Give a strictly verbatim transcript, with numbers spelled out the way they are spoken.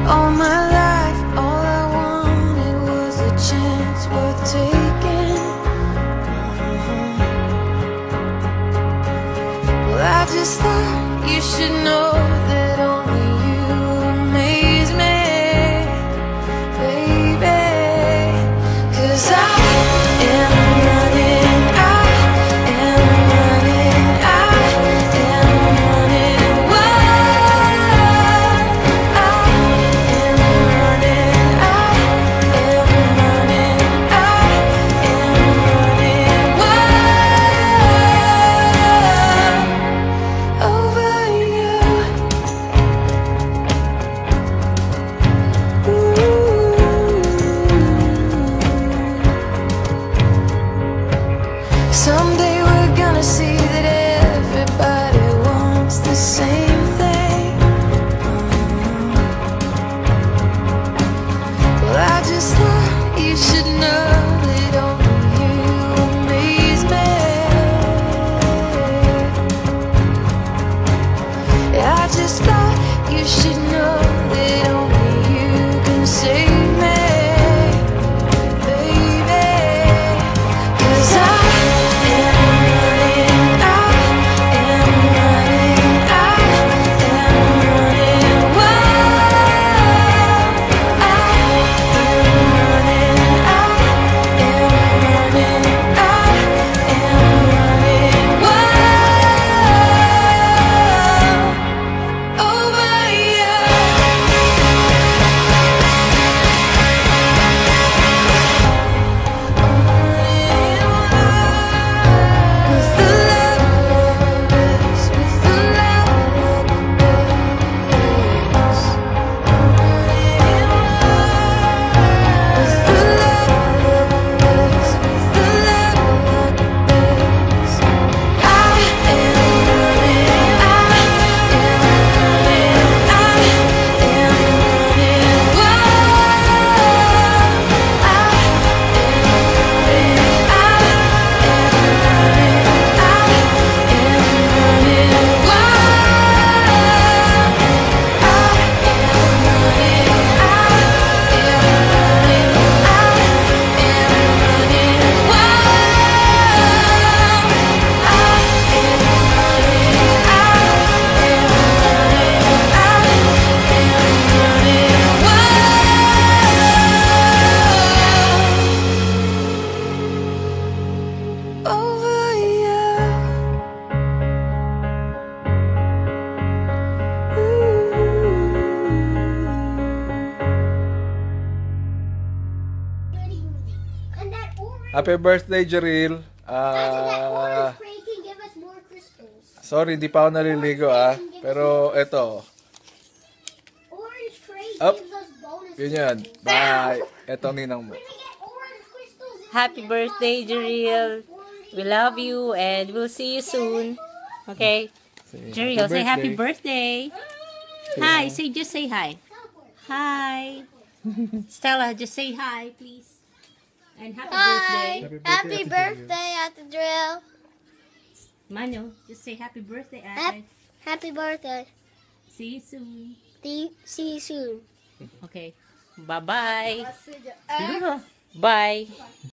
All my life, all I wanted was a chance worth taking. Well, I just thought you should know that only you amaze me, baby. 'Cause I am running, I am running, I am running wild. I am running, I am running, I am running wild over you. Someday we're gonna see that everybody wants the same thing. Well, I just thought you should know that only you amaze me. I just thought you should know that only you can save me, baby. 'Cause I am running, I am running, I am running wild. I am running, I am running, I am running wild over you. With the love, with the love, with the love, with the love. I am running, I am running, I am running wild. I am running, I am running, I am running wild. I am running, I am running, I am running wild. I am running, I am running, I am running wild over you. And that orange, Happy birthday, Jerille. that Ah, orange crate can give us more crystals. sorry, di pa ako naliligo ah. Pero eto, Orange crate Up. gives us bonus yun yun. crystals. Bye. Eto ninang mo. When we get orange crystals, it Happy gives birthday, us Jerille. forty We love you and we'll see you soon. Okay? Say, Jerille, say happy birthday. Hi, say just say hi. Hi. Stella, just say hi, please. And happy birthday. Happy birthday, Ate Drill. Manu, just say happy birthday, Hap- Ate. Happy birthday. See you soon. See see you soon. Okay. Bye-bye. Bye.